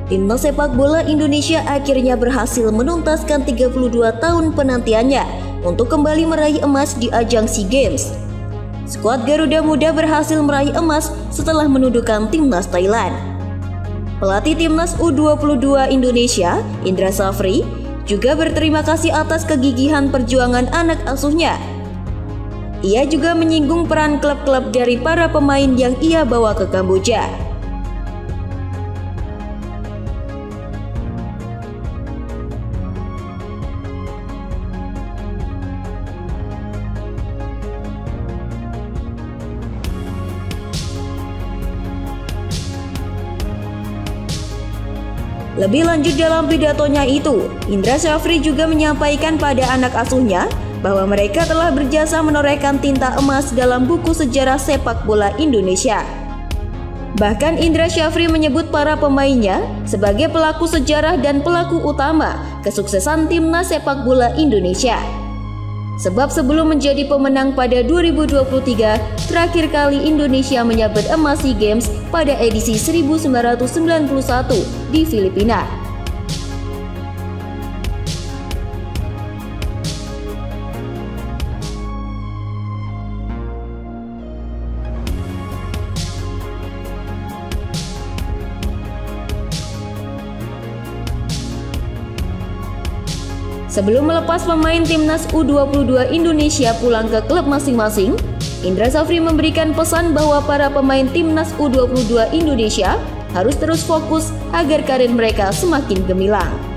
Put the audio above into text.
Timnas sepak bola Indonesia akhirnya berhasil menuntaskan 32 tahun penantiannya untuk kembali meraih emas di ajang SEA Games. Skuad Garuda Muda berhasil meraih emas setelah menundukkan timnas Thailand. Pelatih timnas U22 Indonesia, Indra Safri, juga berterima kasih atas kegigihan perjuangan anak asuhnya. Ia juga menyinggung peran klub-klub dari para pemain yang ia bawa ke Kamboja. Lebih lanjut dalam pidatonya itu, Indra Safri juga menyampaikan pada anak asuhnya bahwa mereka telah berjasa menorehkan tinta emas dalam buku sejarah sepak bola Indonesia. Bahkan Indra Safri menyebut para pemainnya sebagai pelaku sejarah dan pelaku utama kesuksesan timnas sepak bola Indonesia. Sebab sebelum menjadi pemenang pada 2023, terakhir kali Indonesia menyabet emas SEA Games pada edisi 1991 di Filipina. Sebelum melepas pemain timnas U22 Indonesia pulang ke klub masing-masing, Indra Safri memberikan pesan bahwa para pemain timnas U22 Indonesia harus terus fokus agar karir mereka semakin gemilang.